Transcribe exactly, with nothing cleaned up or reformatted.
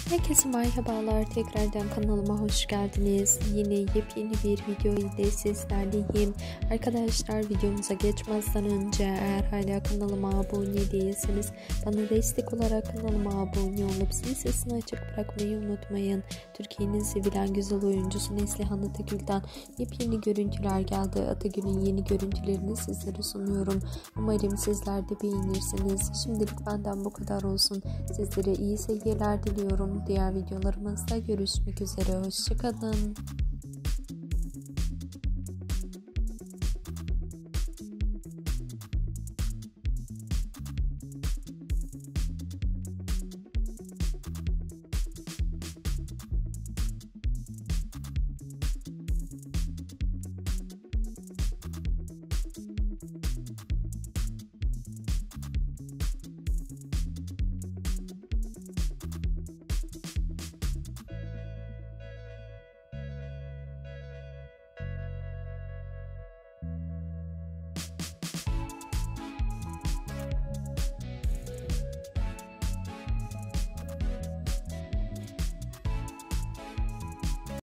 Herkese merhabalar, tekrardan kanalıma hoş geldiniz. Yine yepyeni bir video ile sizlerleyim. Arkadaşlar, videomuza geçmezden önce eğer hala kanalıma abone değilseniz bana destek olarak kanalıma abone olup zil sesini açık bırakmayı unutmayın. Türkiye'nin sevilen güzel oyuncusu Neslihan Atagül'den yepyeni görüntüler geldi. Atagül'ün yeni görüntülerini sizlere sunuyorum. Umarım sizler de beğenirsiniz. Şimdilik benden bu kadar olsun. Sizlere iyi seyirler diliyorum. Diğer videolarımızda görüşmek üzere. Hoşçakalın.